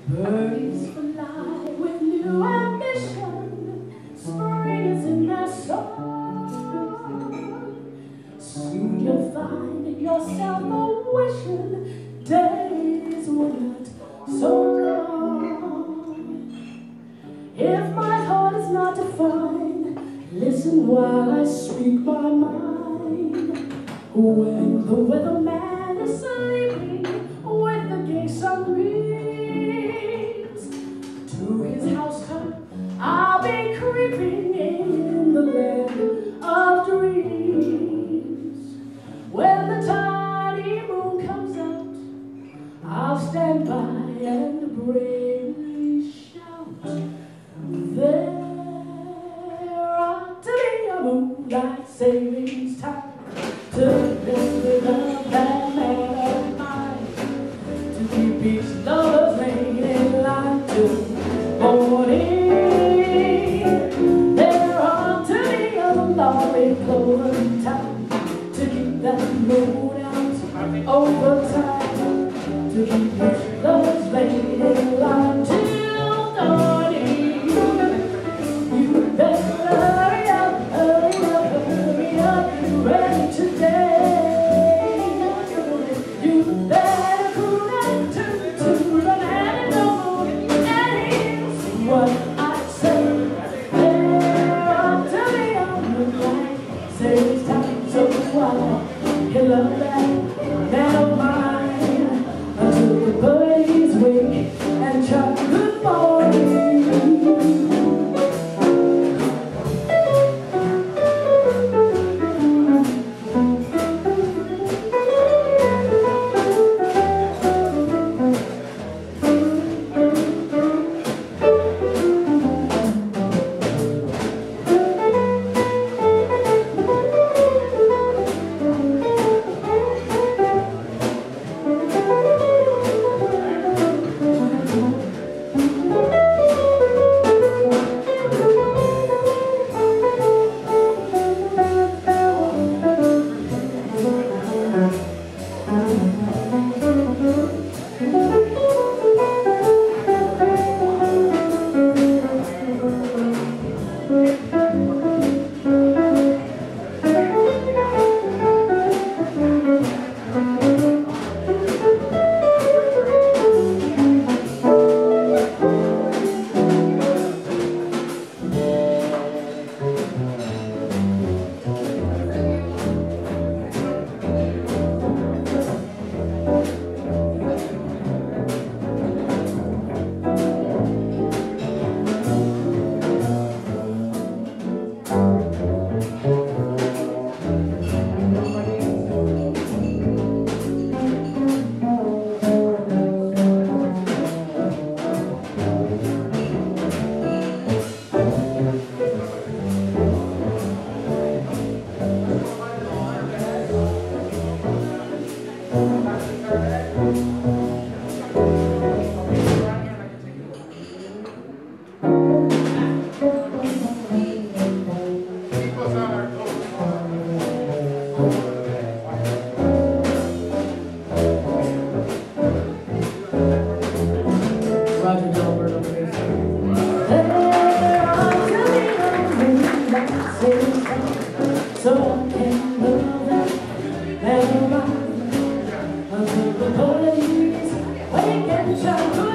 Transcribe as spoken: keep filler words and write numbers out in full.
Birdies fly with new ambition. Spring is in their song. Soon you'll find yourself a wishing days were not so long. If my heart is not defined, listen while I speak my mind. When the weatherman is sleeping with the gay sunbeams, to his housetop I'll be creeping in the land of dreams. When the tiny moon comes out, I'll stand by and bravely shout, there ought to be a moonlight savings time to live that man of mine, to keep each lover's lane in line till morning. There ought to be a lovely clover time to keep that moon out over time, to keep each lover's lane in line till dawning. You better hurry up, hurry up, hurry up, you ready today. You better cool and turn to the man and no more. And here's what I say. There ought to be a moonlight savings time, so while you love that man of mine until the birdies wake and chant good morning. Roger Dahlberg on the bass. So I can love that man of mine until the birdies wake and shout.